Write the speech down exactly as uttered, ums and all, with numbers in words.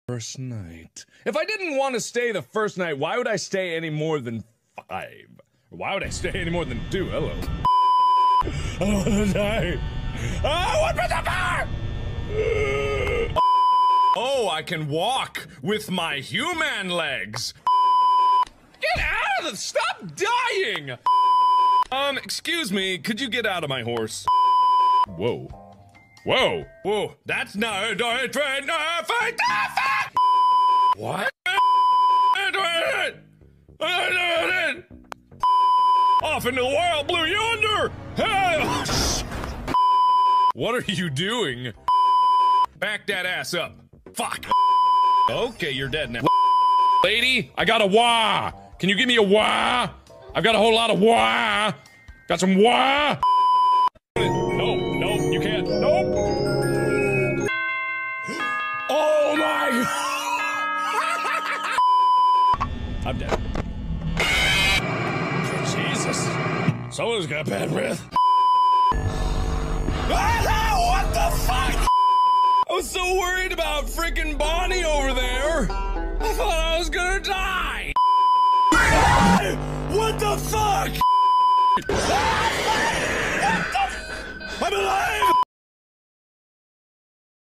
First night. If I didn't want to stay the first night, why would I stay any more than five? Or why would I stay any more than two? Hello. I don't want to die. Oh, what the fuck? Oh, I can walk with my human legs. Get out of the- Stop dying! Um, excuse me, could you get out of my horse? Whoa. Whoa! Whoa! That's not a train! What? Off into the wild blue yonder! What are you doing? Back that ass up. Fuck. Okay, you're dead now. Lady, I got a wah! Can you give me a wah? I've got a whole lot of wah! Got some wah? No, no, you can't. Nope. Oh my! I'm dead. Jesus. Someone's got bad breath. Ah, what the fuck? I was so worried about freaking Bonnie over there. I thought I was gonna die. What the fuck? I'm alive!